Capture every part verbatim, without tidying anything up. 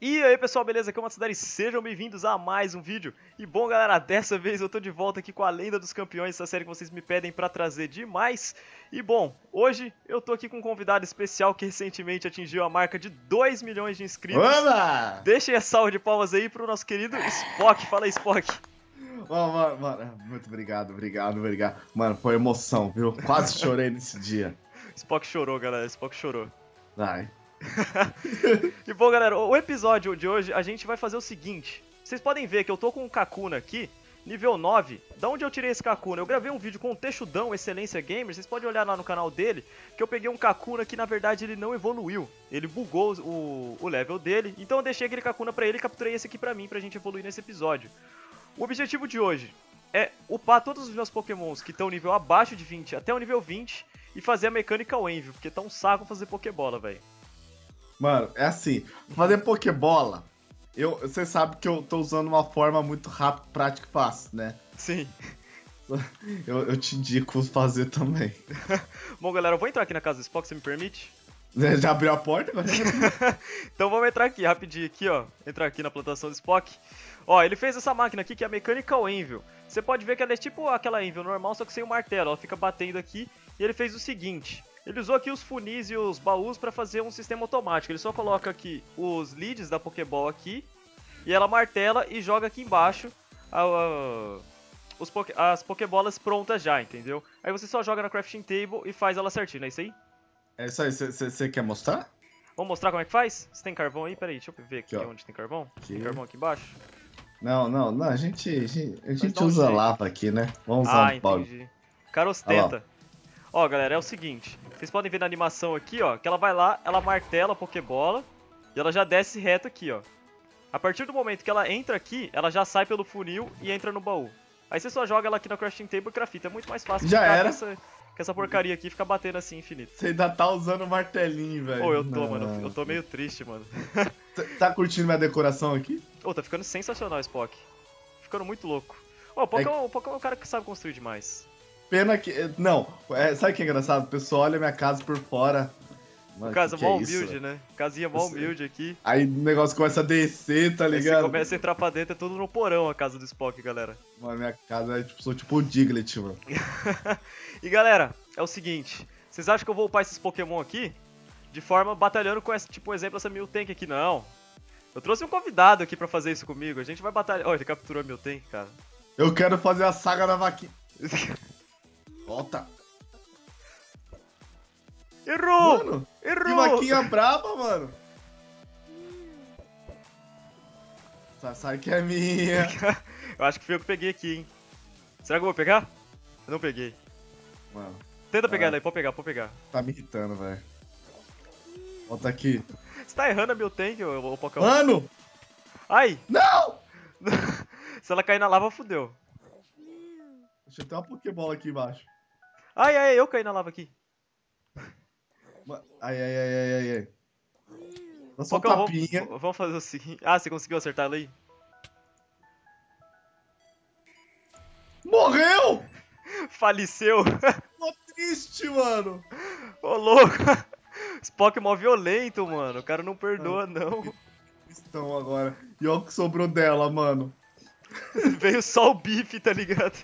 E aí pessoal, beleza? Aqui é o Matsudari, sejam bem-vindos a mais um vídeo. E bom galera, dessa vez eu tô de volta aqui com a Lenda dos Campeões, essa série que vocês me pedem pra trazer demais. E bom, hoje eu tô aqui com um convidado especial que recentemente atingiu a marca de dois milhões de inscritos. Olá! Deixem a salva de palmas aí pro nosso querido Spock. Fala aí, Spock. Mano, mano, mano, muito obrigado, obrigado, obrigado. Mano, foi emoção, viu? Quase chorei nesse dia. Spock chorou, galera, Spock chorou. Vai. E bom galera, o episódio de hoje a gente vai fazer o seguinte. Vocês podem ver que eu tô com um Kakuna aqui, nível nove. Da onde eu tirei esse Kakuna? Eu gravei um vídeo com o Texudão, Excelência Gamer. Vocês podem olhar lá no canal dele, que eu peguei um Kakuna que na verdade ele não evoluiu. Ele bugou o, o level dele, então eu deixei aquele Kakuna pra ele e capturei esse aqui pra mim, pra gente evoluir nesse episódio. O objetivo de hoje é upar todos os meus Pokémons que estão nível abaixo de vinte até o nível vinte e fazer a mecânica Envio, porque tá um saco fazer Pokébola, velho. Mano, é assim, fazer Pokébola, eu, você sabe que eu tô usando uma forma muito rápida, prática e fácil, né? Sim. Eu, eu te indico fazer também. Bom, galera, eu vou entrar aqui na casa do Spock, você me permite? Já abriu a porta? Então vamos entrar aqui, rapidinho, aqui, ó. Entrar aqui na plantação do Spock. Ó, ele fez essa máquina aqui que é a Mechanical Anvil. Você pode ver que ela é tipo aquela Anvil normal, só que sem o martelo. Ela fica batendo aqui. E ele fez o seguinte. Ele usou aqui os funis e os baús para fazer um sistema automático. Ele só coloca aqui os leads da Pokéball aqui. E ela martela e joga aqui embaixo a, a, os poké, as Pokébolas prontas já, entendeu? Aí você só joga na Crafting Table e faz ela certinho, é isso aí? É isso aí, você quer mostrar? Vamos mostrar como é que faz? Você tem carvão aí? Peraí, deixa eu ver aqui, aqui onde tem carvão. Aqui. Tem carvão aqui embaixo? Não, não, não, a gente, a gente, a gente um usa jeito. lava aqui, né? Vamos usar Ah, um balde. entendi. O cara ostenta. Ó, galera, é o seguinte. Vocês podem ver na animação aqui, ó, que ela vai lá, ela martela a Pokébola e ela já desce reto aqui, ó. A partir do momento que ela entra aqui, ela já sai pelo funil e entra no baú. Aí você só joga ela aqui na Crafting Table e crafta. É muito mais fácil Já ficar era. Com, essa, com essa porcaria aqui e ficar batendo assim infinito. Você ainda tá usando o martelinho, velho. Pô, eu tô, Não. mano. Eu tô meio triste, mano. Tá curtindo minha decoração aqui? Ô, tá ficando sensacional, Spock. Ficando muito louco. Ó, o Pokémon, é... o Pokémon é um cara que sabe construir demais. Pena que... Não, é, sabe o que é engraçado? O pessoal olha minha casa por fora. Mano, Casa que mó que é humilde, isso? né? Casinha mó humilde aqui. Aí o negócio começa a descer, tá Aí você ligado? começa a entrar pra dentro, é tudo no porão a casa do Spock, galera. Mano, minha casa é tipo, sou tipo o Diglett, mano. E galera, é o seguinte. Vocês acham que eu vou upar esses Pokémon aqui? De forma batalhando com, essa, tipo, um exemplo, essa Miltank aqui? Não. Eu trouxe um convidado aqui pra fazer isso comigo. A gente vai batalhar... Ó, ele capturou a Miltank, cara. Eu quero fazer a saga da vaquinha. Volta. Errou! Mano, Errou! que vaquinha braba, mano. Sai, sai que é minha. Eu acho que fui eu que peguei aqui, hein. Será que eu vou pegar? Eu não peguei. Mano, Tenta pegar ah. ela aí, pode pegar, pode pegar. tá me irritando, velho. Volta aqui. Você tá errando a Miltank, ô, ô Pokémon. Mano! Ai! Não! Se ela cair na lava, fudeu. Deixa eu ter uma Pokébola aqui embaixo. Ai, ai, eu caí na lava aqui. Ai, ai, ai, ai, ai, ai. Dá só um Pokémon, tapinha. vamos, vamos fazer o seguinte. Ah, você conseguiu acertar ela aí? Morreu! Faleceu! Tô triste, mano. Ô, louco! Spock é mó violento, mano. O cara não perdoa, não. Estão agora. E olha o que sobrou dela, mano. Veio só o bife, tá ligado?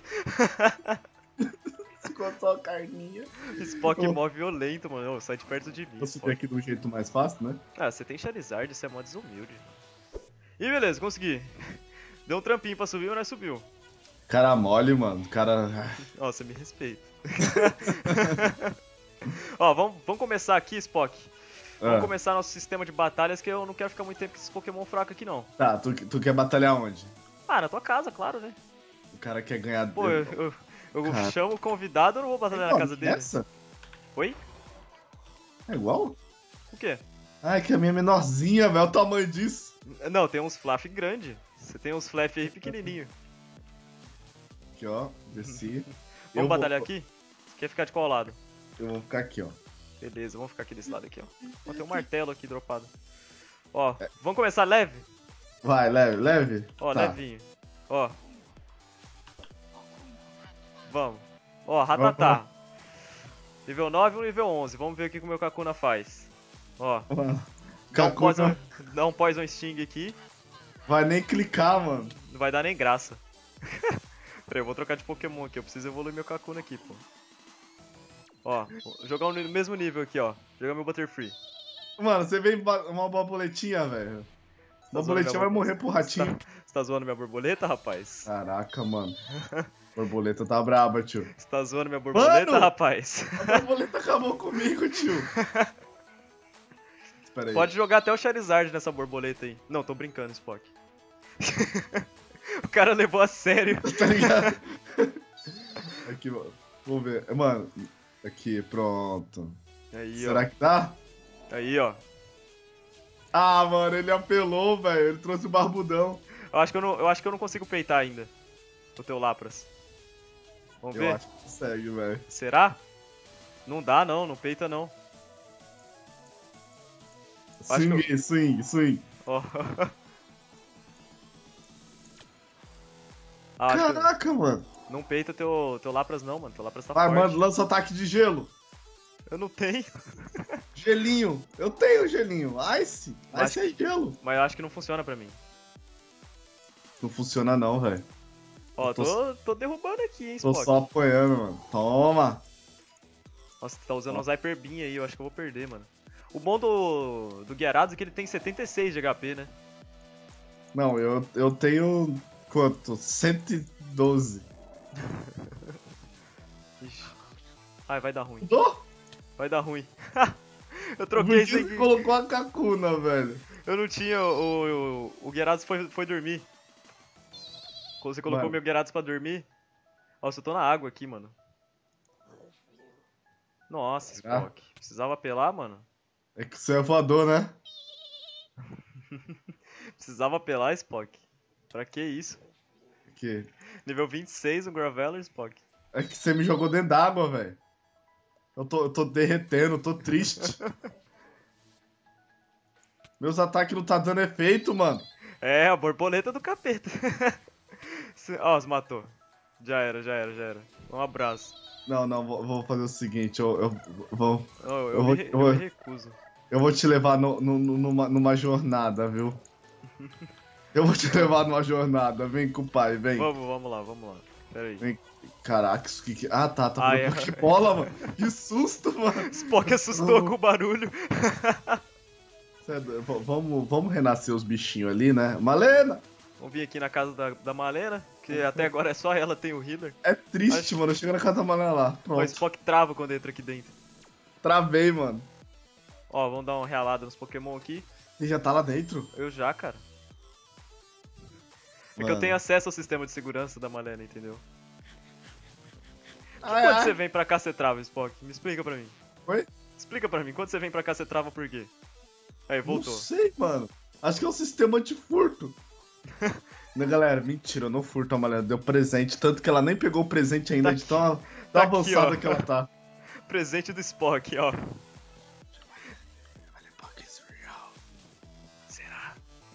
Ficou só a carninha. Spock é mó violento, mano. Ô, sai de perto de mim. Vou subir Spock. aqui do jeito mais fácil, né? Ah, você tem Charizard, você é mó desumilde. E beleza, consegui. Deu um trampinho pra subir, mas nós subiu. Cara mole, mano. Cara. Ó, você me respeita. Ó, vamos, vamos começar aqui, Spock. Vamos Ah. começar nosso sistema de batalhas, que eu não quero ficar muito tempo com esses Pokémon fracos aqui, não. Tá, tu, tu quer batalhar onde? Ah, na tua casa, claro, né? O cara quer ganhar. Pô, eu, eu, eu Cara. chamo o convidado, eu não vou batalhar na Igual casa dele. Essa? Oi? É igual? O quê? Ai, que a minha é menorzinha, velho. Olha o tamanho disso. Não, tem uns Flaf grande. Você tem uns Flaf aí pequenininho. Aqui, ó. Desci. Vamos Eu batalhar vou... aqui? Quer ficar de qual lado? Eu vou ficar aqui, ó. Beleza, vamos ficar aqui desse lado aqui, ó. Ó, tem um martelo aqui dropado. Ó, vamos começar leve? Vai, leve, leve. Ó, Tá. levinho. Ó. Vamos. Ó, Ratatá. Nível nove ou nível onze. Vamos ver o que que o meu Kakuna faz. Ó. Dá um pós, Kakuna, Dá um Poison Sting aqui. Vai nem clicar, mano. Não vai dar nem graça. Peraí, eu vou trocar de Pokémon aqui. Eu preciso evoluir meu Kakuna aqui, pô. Ó, vou jogar no mesmo nível aqui, ó. Jogar meu Butterfree. Mano, você vem uma borboletinha, velho. Tá Borboletinha vai morrer pro ratinho. Você tá, você tá zoando minha borboleta, rapaz? Caraca, mano. Borboleta tá braba, tio. Você tá zoando minha borboleta, Mano, rapaz? A borboleta acabou comigo, tio. Espera aí. Pode jogar até o Charizard nessa borboleta aí. Não, tô brincando, Spock. O cara levou a sério. Tá ligado? Aqui, mano. Vamos ver. Mano, aqui, pronto. Aí, Será ó. que dá? Aí, ó. Ah, mano, ele apelou, velho. Ele trouxe o barbudão. Eu acho que eu não, eu acho que eu não consigo peitar ainda o teu Lapras. Vamos Eu ver? acho que consegue, velho. Será? Não dá, não. Não peita, não. Acho Swing, que eu- swing, swing. Ó. Ah, acho que Caraca, mano. não peita teu, teu Lapras, não, mano. Teu Lapras tá Vai, forte. mano, lança ataque de gelo. Eu não tenho. Gelinho. Eu tenho gelinho. Ice. Mas- Ice é gelo. Mas eu acho que não funciona pra mim. Não funciona não, velho. Ó, Eu tô- tô, tô derrubando aqui, hein, Tô Spock. só apoiando, mano. Toma. Nossa, tu tá usando uns Hyper Beam aí, eu acho que eu vou perder, mano. O bom do, do Gyarados é que ele tem setenta e seis de H P, né? Não, eu, eu tenho quanto? cento e doze. Ixi. Ai, vai dar ruim. Mudou? Vai dar ruim. Eu troquei Por que sem você que... colocou a Kakuna, velho? Eu não tinha... O, o, o Gyarados foi, foi dormir. Quando você colocou Mano. meu Gyarados pra dormir... Nossa, eu tô na água aqui, mano. Nossa, Será? Spock. Precisava apelar, mano? É que você é voador, né? Precisava apelar, Spock? Pra que isso? Que... Nível vinte e seis, um Graveler, Spock. É que você me jogou dentro d'água, velho. Eu tô, eu tô derretendo, eu tô triste. Meus ataques não tá dando efeito, mano. É, a borboleta do capeta. Se- Ó, se matou. Já era, já era, já era. Um abraço. Não, não, vou, vou fazer o seguinte, eu, eu, vou, Oh, eu, Eu me, vou- re- eu vou- eu me recuso. eu vou te levar no, no- no- numa, numa jornada, viu? Eu vou te levar numa jornada, vem com o pai, vem. Vamos, vamos lá, vamos lá. Pera aí. Vem. Caraca, isso que que... Ah, tá, tá Ah, falando é. Pokébola, mano. Que susto, mano. Spock assustou com o barulho. Cê é doido. V- Vamos, vamos renascer os bichinhos ali, né? Malena! Vamos vir aqui na casa da, da Malena, que até agora é só ela tem o healer. É triste, Acho- mano. Chega na casa da Malena lá. O Pronto. Spock trava quando entra aqui dentro. Travei, mano. Ó, vamos dar uma realada nos Pokémon aqui. Você já tá lá dentro? Eu já, cara. É que Mano. eu tenho acesso ao sistema de segurança da Malena, entendeu? Ai, Quando ai. você vem pra cá, você trava, Spock? Me explica pra mim. Oi? Explica pra mim, quando você vem pra cá, você trava por quê? Aí, voltou. Não sei, mano. Acho que é um sistema de furto. Né, galera? Mentira, eu não furto a Malena. Deu presente, tanto que ela nem pegou o presente ainda Tá de tão, tão tá aqui, avançada ó. que ela tá. Presente do Spock, ó. Será?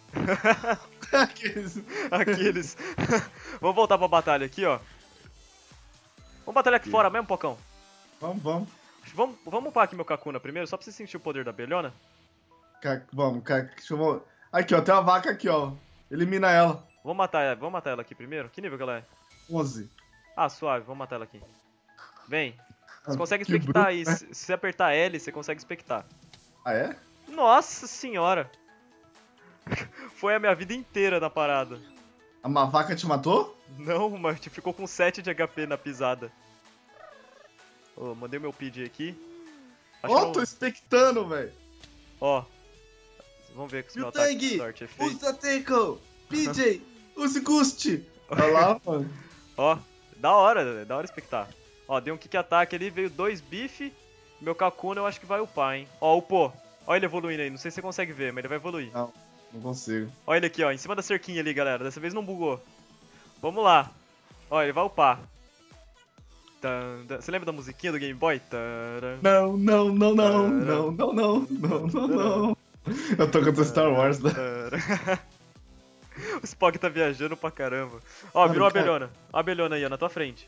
Que isso? Aqueles. Vamos voltar pra batalha aqui, ó. Vamos batalhar aqui Aqui. fora mesmo, Pocão? Vamos, vamos. Vamos, vamos upar aqui meu Kakuna primeiro, só pra você sentir o poder da abelhona? Ca- Vamos, ca- deixa eu... Aqui, ó, tem uma vaca aqui, ó. Elimina ela. Vamos matar, ela- vamos matar ela aqui primeiro? Que nível que ela é? onze. Ah, suave, vamos matar ela aqui. Vem. Você Ah, consegue que expectar bruto, aí. né? Se se você apertar L, você consegue expectar. Ah, é? Nossa senhora! Foi a minha vida inteira na parada. A ma- vaca te matou? Não, mas te ficou com sete de H P na pisada. Ô, mandei o meu P D aqui. Acho Ó, que eu- tô expectando, velho. Ó. Vamos ver se E meu o ataque Tang? de sorte é feito. Usa Teco! P J! Use Gust! Olha lá, mano. Ó, da hora, da hora expectar. Ó, deu um kick ataque ali, veio dois bife. Meu Kakuna eu acho que vai upar, hein. Ó, upou. Ó ele evoluindo aí, não sei se você consegue ver, mas ele vai evoluir. Não, não consigo. Ó ele aqui, ó, em cima da cerquinha ali, galera. Dessa vez não bugou. Vamos lá. Ó, ele vai upar. Tan, tan. Você lembra da musiquinha do Game Boy? Taran. Não, não, não, não, não, não, não, não, não, não. Eu tô cantando Star Wars, né? Taran. O Spock tá viajando pra caramba. Ó, virou uma cara. abelhona. Ó a abelhona aí, ó, na tua frente.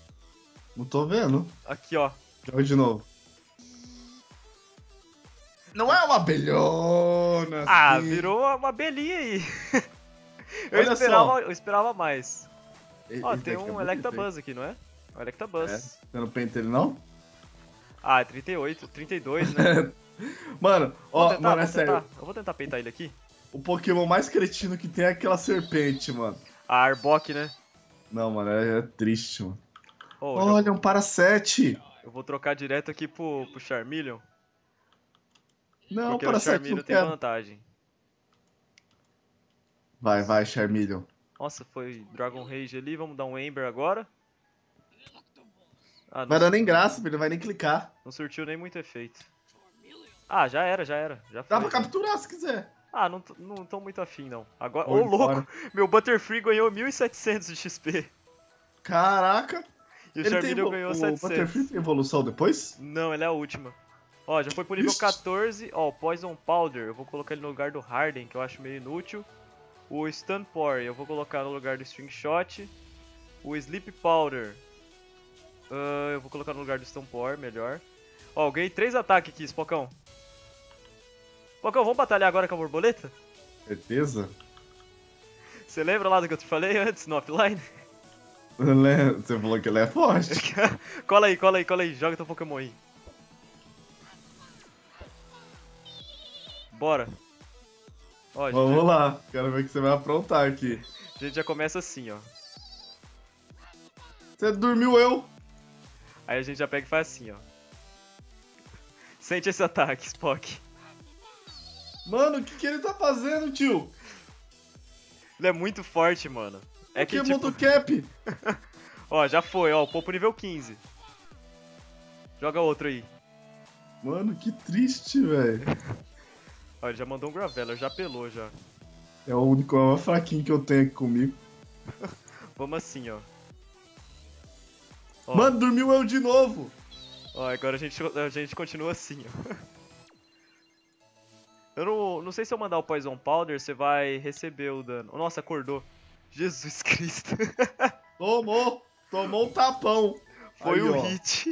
Não tô vendo. Aqui, ó. Joga de novo. Não é uma abelhona, assim. Ah, virou uma, uma abelhinha aí. eu, Olha esperava, só. eu esperava mais. E- Ó, esse tem daqui é um bonito, hein? Electabuzz aqui, não é? Um Electabuzz. É. Você não penta ele, não? Ah, é trinta e oito, trinta e dois, né? Mano, ó, Vamos tentar, mano, é vamos sério. tentar. Eu vou tentar peitar ele aqui. O Pokémon mais cretino que tem é aquela serpente, mano. A Arbok, né? Não, mano, é, é triste, mano. Oh, já- Olha, um Parasete. eu vou trocar direto aqui pro, pro Charmeleon. Não, Porque o Parasete Charmeleon não tem quero. vantagem. Vai, vai, Charmeleon. Nossa, foi Dragon Rage ali. Vamos dar um Ember agora. Ah, não, Vai dar nem graça, filho, não vai nem clicar. não surtiu nem muito efeito. Ah, já era, já era. Já Dá foi, pra já. capturar se quiser. Ah, não, t- não tô muito afim, não. Agora, ô Oi, louco, fora. meu Butterfree ganhou mil e setecentos de X P. Caraca. E o Ele tem Charmeleon evolu- ganhou o setecentos. Butterfree tem evolução depois? Não, ele é a última. Ó, já foi pro nível Ixi. quatorze. Ó, o Poison Powder, eu vou colocar ele no lugar do Harden, que eu acho meio inútil. O Stun Pour, eu vou colocar no lugar do String Shot. O Sleep Powder, ah, eu vou colocar no lugar do Stun Pour, melhor. Ó, eu ganhei três ataques aqui, Spocão. Spocão, vamos batalhar agora com a borboleta? Certeza? Você lembra lá do que eu te falei antes, no offline? Né? Você falou que ele é forte. Cola aí, cola aí, cola aí, joga teu Pokémon aí. Bora. Ó, a gente, Vamos já, lá, quero ver o que você vai aprontar aqui. a gente já começa assim, ó. Você dormiu eu? Aí a gente já pega e faz assim, ó. Sente esse ataque, Spock. Mano, o que, que ele tá fazendo, tio? Ele é muito forte, mano. É que, Pokémon tipo... do Cap. Ó, já foi, ó, o Popo nível quinze. Joga outro aí. Mano, que triste, velho. Ó, ele já mandou um Graveler, já pelou já. É o único, é o fraquinho que eu tenho aqui comigo. Vamos assim, ó. Ó, Mano, dormiu eu de novo. ó, agora a gente, a gente continua assim, ó. Eu não, não sei se eu mandar o Poison Powder, você vai receber o dano. Nossa, acordou. Jesus Cristo. Tomou. Tomou um tapão. Foi Aí, o ó. hit.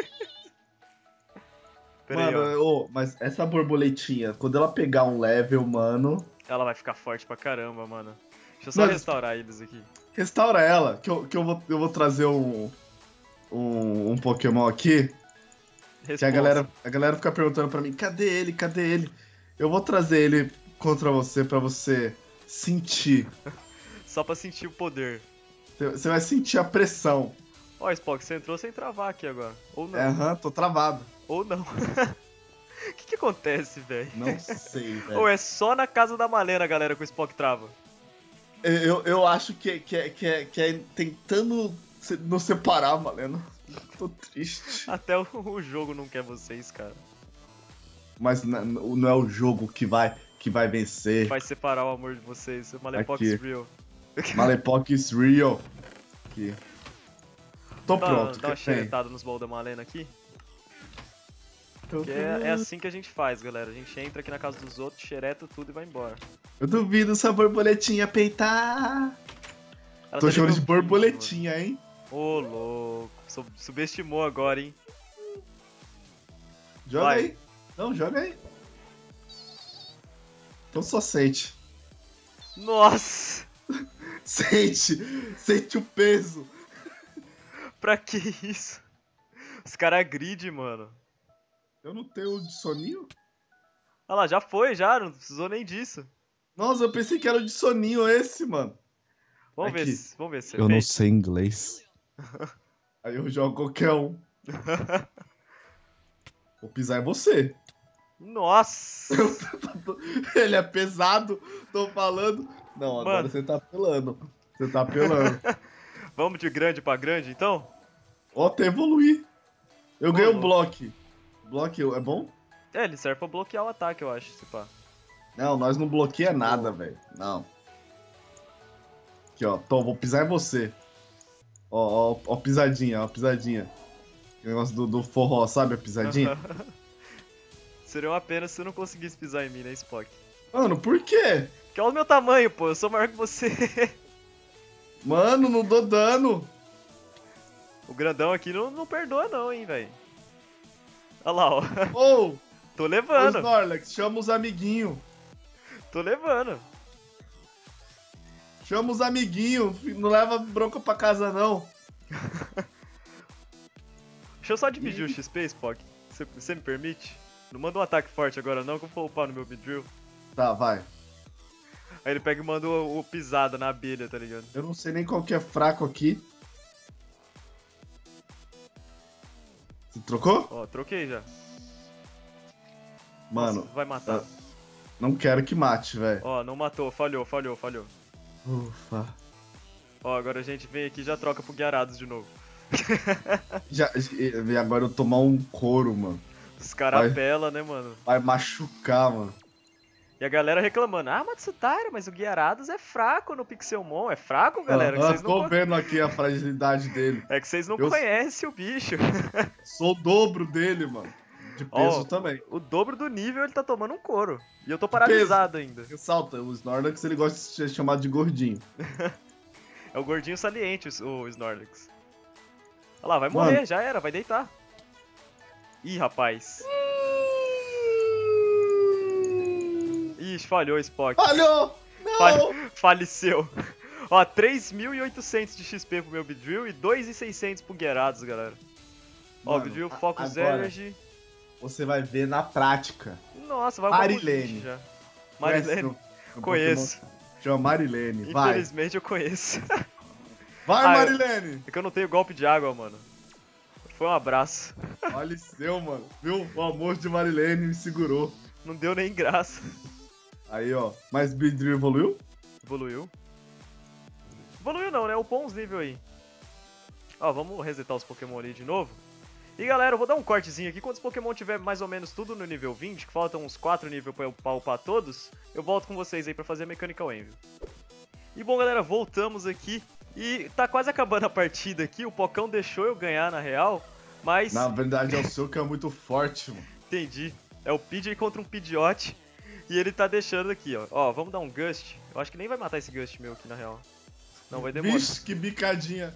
Pera aí, Mano, ó. ô, mas essa borboletinha, quando ela pegar um level, mano, Ela vai ficar forte pra caramba, mano. Deixa eu só Mas- restaurar eles aqui. restaura ela, que eu, que eu, vou, eu vou trazer um, um, um Pokémon aqui, que a Responsa. galera, a galera fica perguntando pra mim, cadê ele, cadê ele? Eu vou trazer ele contra você pra você sentir. Só pra sentir o poder. Você você vai sentir a pressão. Ó, Spock, você entrou sem travar aqui agora. Ou não. É, aham, tô travado. Ou não. O que que acontece, velho? Não sei, Ou velho. é só na casa da Malena, galera, que o Spock trava? Eu, eu acho que, que, é- que, é, que é tentando se- nos separar, mano. Tô triste. Até o, o jogo não quer vocês, cara. Mas n- n- não é o jogo que vai, que vai vencer. Vai separar o amor de vocês. O Malepox Aqui. Real. Malepoc is real. Aqui. Tô Dá, pronto. dá uma que tem? xeretada nos balls da Malena aqui. Tô Que é, é assim que a gente faz, galera. A gente entra aqui na casa dos outros, xereta tudo e vai embora. Eu duvido essa borboletinha peitar. Ela Tô tá chamando de nível quinze, borboletinha, hein? mano. Ô, louco. Sub- Subestimou agora, hein? Joga Vai. aí. Não, joga aí. Então só sente. Nossa! Sente. Sente o peso. Pra que isso? Os caras grid, mano. Eu não tenho de soninho? Olha lá, já foi, já. Não precisou nem disso. Nossa, eu pensei que era o de soninho esse, mano. Vamos ver Aqui. se, vamos ver se você Eu não fez. sei inglês. Aí eu jogo qualquer um. Vou pisar em você. Nossa! Ele é pesado, tô falando. Não, agora Mano. você tá apelando. Você tá apelando. Vamos de grande pra grande, então? Ó, até evoluir. Eu Ô, ganhei o louco. bloco. Bloco é bom? É, ele serve pra bloquear o ataque, eu acho, se pá. Não, nós não bloqueia nada, velho. Não. Aqui, ó. Tô, vou pisar em você. Ó, ó, ó, pisadinha, ó, pisadinha. O negócio do, do forró, sabe a pisadinha? Seria uma pena se você não conseguisse pisar em mim, né, Spock? Mano, por quê? Que olha o meu tamanho, pô, eu sou maior que você. Mano, não dou dano. O grandão aqui não, não perdoa não, hein, velho. Olha lá, ó. Ô, Tô Ô, levando. Snorlax, chama os amiguinhos. Tô levando. Chama os amiguinhos. Não leva bronca pra casa, não. Deixa eu só dividir Ih. o X P, Spock. Você, você me permite? Não manda um ataque forte agora não, que eu vou upar no meu Beedrill. Tá, vai. Aí ele pega e manda o, o pisada na abelha, tá ligado? Eu não sei nem qual que é fraco aqui. Você trocou? Ó, troquei já. Mano, Nossa, vai matar. eu não quero que mate, velho. Ó, não matou, falhou, falhou, falhou. Ufa. Ó, agora a gente vem aqui e já troca pro Gyarados de novo. Já, e agora eu tomar um couro, mano. Os caras Vai. apelam, né, mano? Vai machucar, mano. E a galera reclamando, ah, Matsutara, mas o Gyarados é fraco no Pixelmon. É fraco, galera? Ah, que vocês não tô con- vendo aqui a fragilidade dele. É que vocês não Eu- conhecem o bicho. Sou o dobro dele, mano. De peso Ó, também. O dobro do nível ele tá tomando um couro. E eu tô paralisado ainda. Ressalta, o Snorlax ele gosta de ser chamado de gordinho. É o gordinho saliente, o o Snorlax. Olha lá, vai Mano. morrer, já era, vai deitar. Ih, rapaz. Ixi, falhou, Spock. Falhou! Não! Fal- Faleceu. Ó, três mil e oitocentos de X P pro meu Beedrill e dois mil e seiscentos pro Gyarados, galera. Ó, Mano, Beedrill a- Focus agora- Energy. Você vai ver na prática. Nossa, vai Marilene. um já. Conhece Marilene, meu- meu conheço. Pokémon? Chama Marilene, vai. Infelizmente eu conheço. Vai, Ah, eu- Marilene! É que eu não tenho golpe de água, mano. Foi um abraço. Faleceu, mano. Viu? O amor de Marilene me segurou. Não deu nem graça. Aí, ó. Mas Beedrill evoluiu? Evoluiu. Evoluiu não, né? Upou uns níveis aí. Ó, vamos resetar os Pokémon ali de novo. E galera, eu vou dar um cortezinho aqui. Quando os Pokémon tiver mais ou menos tudo no nível vinte, que faltam uns quatro níveis pra eu pra upar todos, eu volto com vocês aí pra fazer a Mechanical Envy. E bom galera, voltamos aqui. E tá quase acabando a partida aqui. O Pocão deixou eu ganhar na real. Mas, Na verdade é o seu que é muito forte, mano. entendi. É o Pidgey contra um Pidgeot. E ele tá deixando aqui, ó. Ó, vamos dar um Gust. Eu acho que nem vai matar esse Gust meu aqui na real. Não, vai demorar. Vixe, que bicadinha.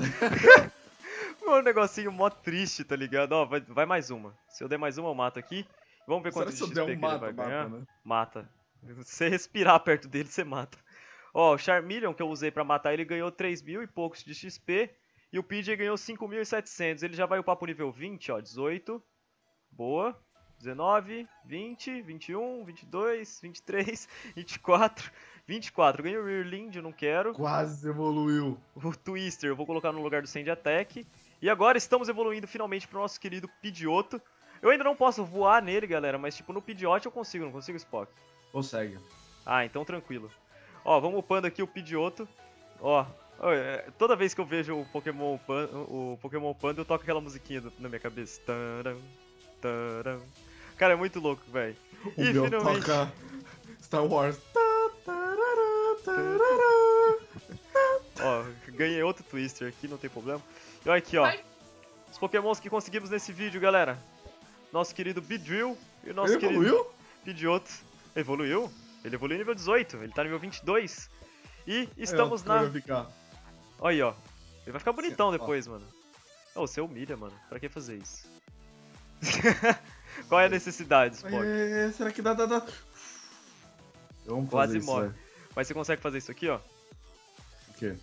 Um negocinho mó triste, tá ligado? Ó, vai, vai mais uma. Se eu der mais uma, eu mato aqui. Vamos ver Será quanto que de se eu X der P um que ele mata, vai mata, ganhar. né? Mata. Se você respirar perto dele, você mata. Ó, o Charmeleon que eu usei pra matar, ele ganhou três mil e poucos de X P. E o Pidgey ganhou cinco mil e setecentos. Ele já vai upar pro nível vinte, ó. dezoito. Boa. dezenove, vinte, vinte e um, vinte e dois, vinte e três, vinte e quatro, vinte e quatro. Ganhei o Rearlind, eu não quero. Quase evoluiu. O Twister eu vou colocar no lugar do Sand Attack. E agora estamos evoluindo finalmente pro nosso querido Pidgeotto. Eu ainda não posso voar nele, galera, mas tipo, no Pidgeot eu consigo, não consigo, Spock? Consegue. Ah, então tranquilo. Ó, vamos upando aqui o Pidgeotto. Ó, ó, é, toda vez que eu vejo o Pokémon upando, o Pokémon upando, eu toco aquela musiquinha do- na minha cabeça. Taram, taram. Cara, é muito louco, velho. O E meu finalmente... toca Star Wars. Ó, ganhei outro Twister aqui, não tem problema. E olha aqui, ó. Os Pokémons que conseguimos nesse vídeo, galera. Nosso querido Beedrill e o nosso Ele querido evoluiu? Pidgeotto. Evoluiu? Ele evoluiu nível dezoito, ele tá nível vinte e dois. E estamos Aí, ó, na... vai ficar. Olha aí, ó. Ele vai ficar bonitão Ó. depois, mano. Ô, você humilha, mano. Pra que fazer isso? Qual é a necessidade, Spock? É, será que dá, dá, dá? Vamos Quase fazer isso, morre. vai. Mas você consegue fazer isso aqui, ó? O quê?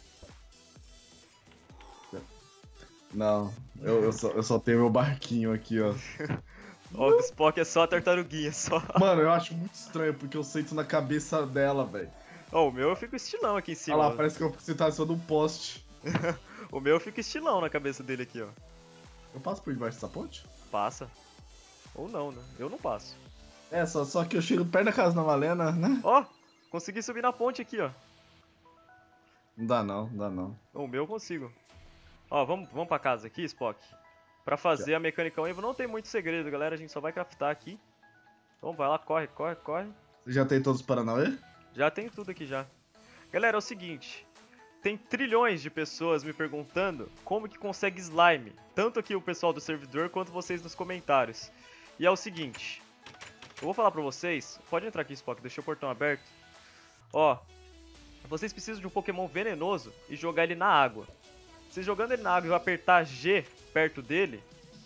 Não, eu, eu, só, eu só tenho meu barquinho aqui, ó. Ó, o Spock é só a tartaruguinha, só. Mano, eu acho muito estranho, porque eu sento na cabeça dela, velho. Ó, o meu eu fico estilão aqui em cima. Olha lá, ó. parece que eu você tá só de um poste. O meu eu fico estilão na cabeça dele aqui, ó. Eu passo por debaixo dessa ponte? Passa. Ou não, né? Eu não passo. É, só, só que eu chego perto da casa da Malena, né? Ó, consegui subir na ponte aqui, ó. Não dá não, não dá não. O meu eu consigo. Ó, vamos, vamos pra casa aqui, Spock. Pra fazer a Mechanical Envy não tem muito segredo, galera. A gente só vai craftar aqui. Então vai lá, corre, corre, corre. Você já tem todos os Paranauê? Já tem tudo aqui já. Galera, é o seguinte. Tem trilhões de pessoas me perguntando como que consegue slime. Tanto aqui o pessoal do servidor quanto vocês nos comentários. E é o seguinte. Eu vou falar pra vocês. Pode entrar aqui, Spock. Deixa o portão aberto. Ó. Vocês precisam de um Pokémon venenoso e jogar ele na água. Vocês jogando ele na água e apertar G perto dele,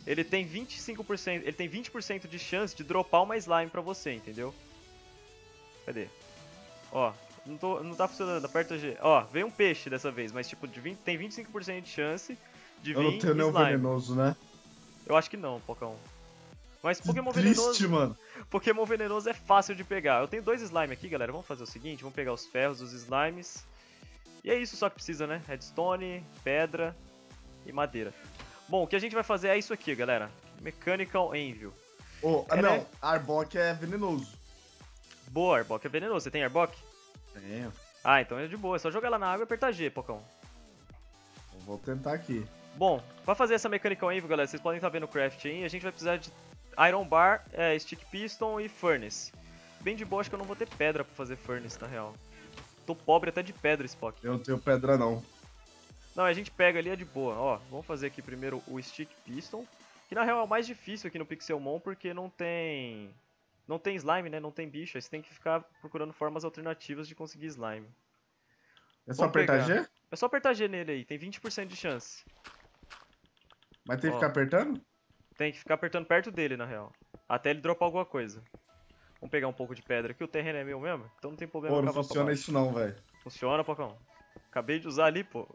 ele tem vinte e cinco por cento, ele tem vinte por cento de chance de dropar uma slime pra você, entendeu? Cadê? Ó, não, tô, não tá funcionando, aperta G. Ó, veio um peixe dessa vez, mas tipo, de vinte, tem vinte e cinco por cento de chance de vir Eu não tenho nenhum slime. venenoso, né? Eu acho que não, Pocão. Mas Que Pokémon triste, venenoso, mano. Pokémon venenoso é fácil de pegar. Eu tenho dois slime aqui, galera. Vamos fazer o seguinte, vamos pegar os ferros dos slimes. E é isso só que precisa, né? Redstone, pedra e madeira. Bom, o que a gente vai fazer é isso aqui, galera. Mechanical Anvil. Oh, É, não, né? Arbok é venenoso. Boa, Arbok é venenoso. Você tem Arbok? Tenho. Ah, então é de boa. É só jogar lá na água e apertar G, Pocão. Vou tentar aqui. Bom, pra fazer essa Mechanical Anvil, galera, vocês podem estar vendo o craft aí. A gente vai precisar de Iron Bar, é, Stick Piston e Furnace. Bem de boa, acho que eu não vou ter pedra pra fazer Furnace, na real. Tô pobre até de pedra, Spock. Eu não tenho pedra, não. Não, a gente pega ali, é de boa. Ó, vamos fazer aqui primeiro o Stick Piston. Que na real é o mais difícil aqui no Pixelmon, porque não tem... Não tem slime, né? Não tem bicho. Aí você tem que ficar procurando formas alternativas de conseguir slime. É só Vamos apertar pegar. G? É só apertar G nele aí, tem vinte por cento de chance. Mas tem que Ó. ficar apertando? Tem que ficar apertando perto dele, na real. Até ele dropar alguma coisa. Vamos pegar um pouco de pedra aqui, o terreno é meu mesmo, então não tem problema. Pô, não cavar pra funciona baixo. isso não, velho. Funciona, Pocão. Acabei de usar ali, pô.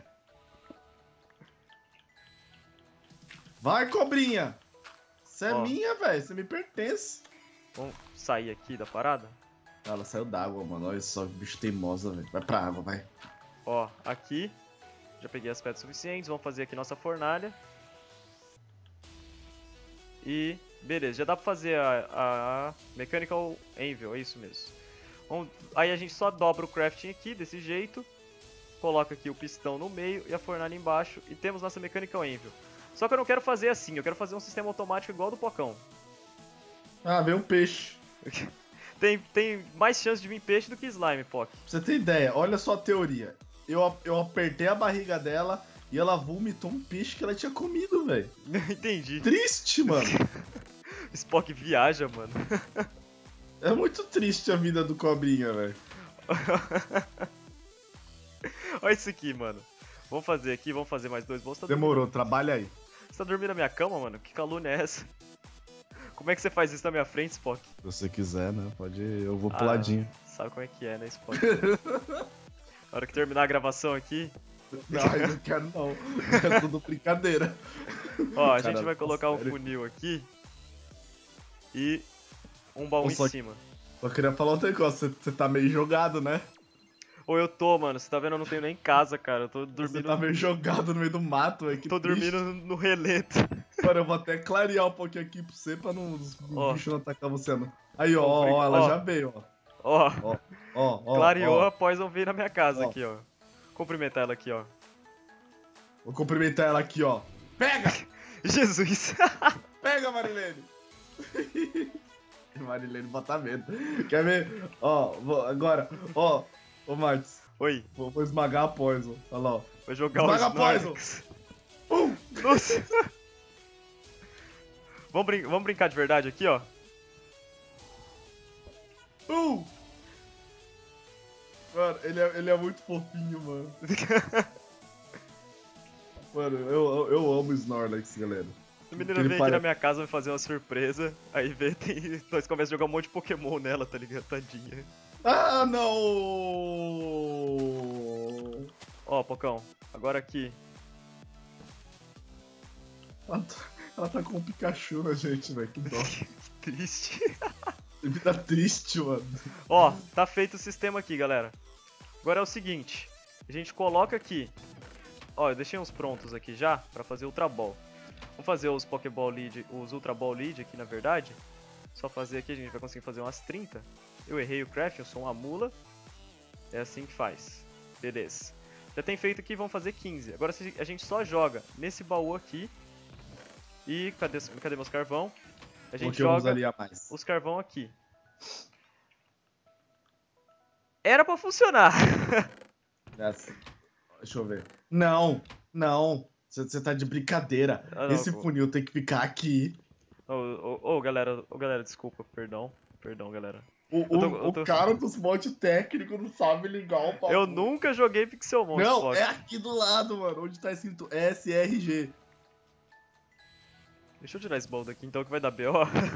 Vai, cobrinha! Você é Ó. minha, velho. Você me pertence. Vamos sair aqui da parada? Ela saiu d'água, mano. Olha só, bicho teimosa, velho. Vai pra água, vai. Ó, aqui. Já peguei as pedras suficientes, vamos fazer aqui nossa fornalha. E beleza, já dá pra fazer a, a Mechanical Anvil, é isso mesmo. Vamos, aí a gente só dobra o crafting aqui, desse jeito. Coloca aqui o pistão no meio e a fornalha embaixo. E temos nossa Mechanical Anvil. Só que eu não quero fazer assim, eu quero fazer um sistema automático igual ao do Pocão. Ah, veio um peixe. Tem, tem mais chance de vir peixe do que slime, Poc. Pra você ter ideia, olha só a teoria. Eu, eu apertei a barriga dela e ela vomitou um peixe que ela tinha comido, velho. Entendi. Triste, mano. Spock viaja, mano. É muito triste a vida do cobrinha, velho. Olha isso aqui, mano. Vamos fazer aqui, vamos fazer mais dois bolsos. Tá Demorou, trabalha aí. Você tá dormindo na minha cama, mano? Que calúnia é essa? Como é que você faz isso na minha frente, Spock? Se você quiser, né? Pode ir, eu vou Ah, pro ladinho. Sabe como é que é, né, Spock? Na hora que terminar a gravação aqui, Não, eu não quero não. É tudo brincadeira. ó, a Cara, gente vai colocar um sério. funil aqui e um baú Ô, em só- cima. Só queria falar outro negócio, você, você tá meio jogado, né? Ou eu tô, mano, você tá vendo? Eu não tenho nem casa, cara. Eu tô Você dormindo. tá meio jogado no meio do mato, velho. que Tô triste. dormindo no releto. Mano, eu vou até clarear um pouquinho aqui pra você, pra não, os Ó. bichos não atacar você, não. Aí, ó, Ó, ó, ela ó. já veio, ó. Ó, Ó, ó, ó. clareou ó. após eu vir na minha casa Ó. aqui, ó. Cumprimentar ela aqui, ó. Vou cumprimentar ela aqui, ó. Pega! Jesus! Pega, Marilene! Marilene bota medo. Quer ver? Ó, vou- agora, ó. Ô, Martins, Oi, vou, vou esmagar a Poison. Olha lá, ó. vou jogar Esmaga o a Poison! Snorlax. Pum! Nossa! Vamos, brin vamos brincar de verdade aqui, ó. Pum! Mano, ele é, ele é muito fofinho, mano. Mano, eu, eu, eu amo Snorlax, galera. A menina Ele vem aqui pare- na minha casa me fazer uma surpresa, aí vê, tem... nós começamos a jogar um monte de Pokémon nela, tá ligado? Tadinha. Ah, não! Ó, Pocão, agora aqui. Ela tá, ela tá com um Pikachu na gente, velho. Que dó. Triste. Que vida triste, mano. Ó, tá feito o sistema aqui, galera. Agora é o seguinte, a gente coloca aqui. Ó, eu deixei uns prontos aqui já pra fazer Ultra Ball. Vamos fazer os Pokéball Lead, os Ultra Ball Lead aqui, na verdade. Só fazer aqui, a gente vai conseguir fazer umas trinta. Eu errei o craft, eu sou uma mula. É assim que faz. Beleza. Já tem feito aqui, vamos fazer quinze. Agora a gente só joga nesse baú aqui. E cadê, cadê meus carvão? A gente Porque eu joga usaria mais. os carvão aqui. Era pra funcionar. Essa. Deixa eu ver. Não, não. Você tá de brincadeira. Ah, não, Esse pô. funil tem que ficar aqui. Ô, ô, ô, galera, ô, galera, desculpa, perdão. Perdão, galera. O, Eu tô- o- eu tô- o cara dos mods técnicos não sabe ligar o bagulho. Eu nunca joguei Pixelmon, Não, Spock. é aqui do lado, mano. Onde tá escrito S R G. Deixa eu tirar esse baú daqui então que vai dar B O.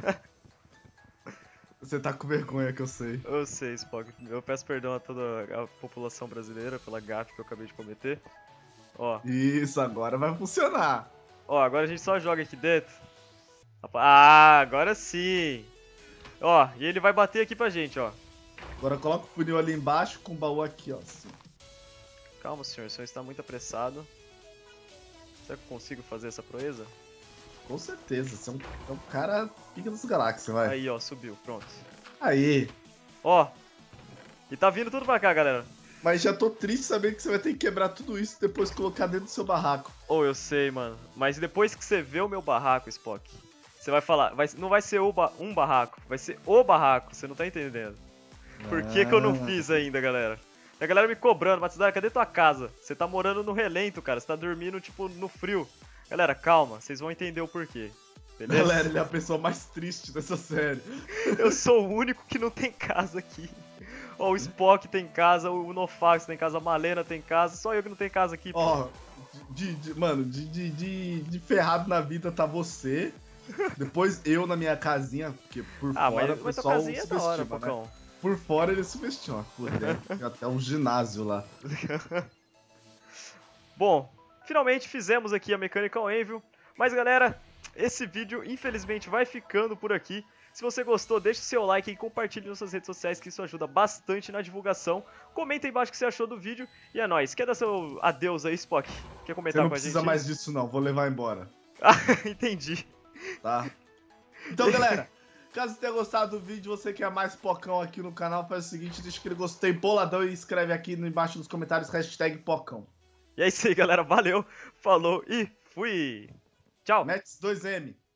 Você tá com vergonha que eu sei. Eu sei, Spock. Eu peço perdão a toda a população brasileira pela gafe que eu acabei de cometer. Ó. Isso, agora vai funcionar. Ó, agora a gente só joga aqui dentro. Ah, agora sim. Ó, e ele vai bater aqui pra gente, ó. Agora coloca o funil ali embaixo com o baú aqui, ó. Assim. Calma, senhor. O senhor está muito apressado. Será que eu consigo fazer essa proeza? Com certeza. Você é um, é um cara pica das galáxias, vai. Aí, ó, subiu. Pronto. Aí. Ó. E tá vindo tudo pra cá, galera. Mas já tô triste sabendo que você vai ter que quebrar tudo isso e depois colocar dentro do seu barraco. Oh, eu sei, mano. Mas depois que você vê o meu barraco, Spock, você vai falar, vai, não vai ser o ba um barraco, vai ser o barraco, você não tá entendendo. Por que que eu não fiz ainda, galera? A galera me cobrando, Matsuda, cadê tua casa? Você tá morando no relento, cara, você tá dormindo, tipo, no frio. Galera, calma, vocês vão entender o porquê, beleza? Galera, ele é a pessoa mais triste dessa série. Eu sou o único que não tem casa aqui. Ó, o Spock tem casa, o Nofax tem casa, a Malena tem casa, só eu que não tenho casa aqui. Ó, de, de, mano, de, de, de, de ferrado na vida tá você. Depois eu na minha casinha, porque por ah, fora mas, o mas tua pessoal casinha é da hora, subestima, Pocão. né? Por fora ele subestima, por dentro tem até um ginásio lá. Bom, finalmente fizemos aqui a Mechanical Anvil, mas galera, esse vídeo infelizmente vai ficando por aqui. Se você gostou, deixe seu like e compartilhe nas suas redes sociais, que isso ajuda bastante na divulgação. Comenta aí embaixo o que você achou do vídeo e é nóis. Quer dar seu adeus aí, Spock? Quer comentar Você não com a gente? precisa mais disso não, vou levar embora. Ah, entendi. Tá? Então, galera, caso você tenha gostado do vídeo, você que é mais Pocão aqui no canal, faz o seguinte, deixa aquele gostei boladão e escreve aqui embaixo nos comentários hashtag Pocão. E é isso aí, galera. Valeu, falou e fui. Tchau. Mets dois M.